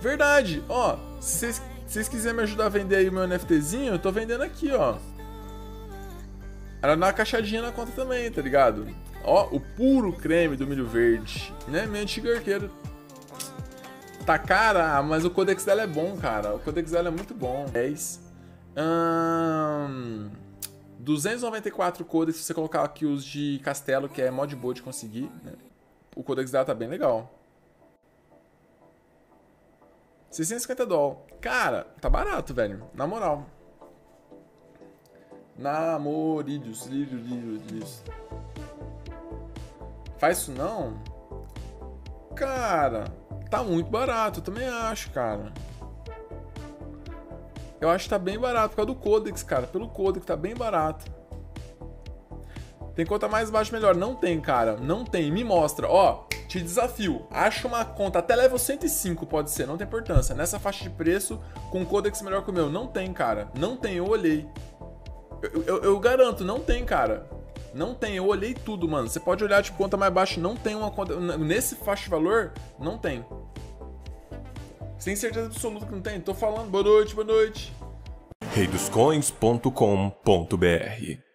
Verdade, ó, se vocês quiserem me ajudar a vender aí o meu NFTzinho, eu tô vendendo aqui, ó. Ela dá uma caixadinha na conta também, tá ligado? Ó, o puro creme do milho verde, né? Minha antiga arqueira. Tá cara, mas o codex dela é bom, cara. O codex dela é muito bom. 10. 294 codex, se você colocar aqui os de castelo, que é mó de boa de conseguir, né? O codex dela tá bem legal. 650 doll. Cara, tá barato, velho. Na moral. Namorídeos. Faz isso não? Cara, tá muito barato. Eu também acho, cara. Eu acho que tá bem barato por causa do codex, cara. Pelo codex tá bem barato. Tem conta mais baixa melhor? Não tem, cara. Não tem. Me mostra. Ó, te desafio. Acha uma conta até level 105, pode ser. Não tem importância. Nessa faixa de preço, com codex melhor que o meu. Não tem, cara. Não tem. Eu olhei. Eu garanto, não tem, cara. Não tem. Eu olhei tudo, mano. Você pode olhar, tipo, conta mais baixa. Não tem uma conta... Nesse faixa de valor, não tem. Você tem certeza absoluta que não tem? Tô falando. Boa noite, boa noite. reidoscoins.com.br